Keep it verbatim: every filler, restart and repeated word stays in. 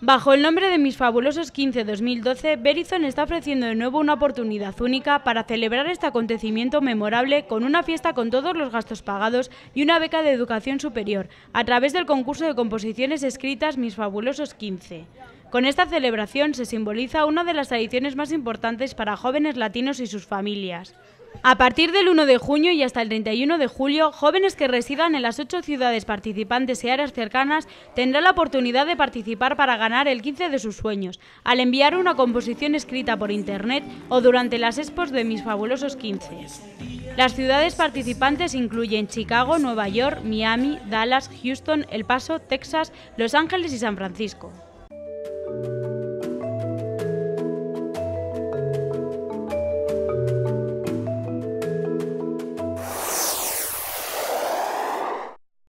Bajo el nombre de Mis Fabulosos quince dos mil doce, Verizon está ofreciendo de nuevo una oportunidad única para celebrar este acontecimiento memorable con una fiesta con todos los gastos pagados y una beca de educación superior, a través del concurso de composiciones escritas Mis Fabulosos quince. Con esta celebración se simboliza una de las tradiciones más importantes para jóvenes latinos y sus familias. A partir del uno de junio y hasta el treinta y uno de julio, jóvenes que residan en las ocho ciudades participantes y áreas cercanas tendrán la oportunidad de participar para ganar el quince de sus sueños, al enviar una composición escrita por internet o durante las expos de Mis Fabulosos quince. Las ciudades participantes incluyen Chicago, Nueva York, Miami, Dallas, Houston, El Paso, Texas, Los Ángeles y San Francisco.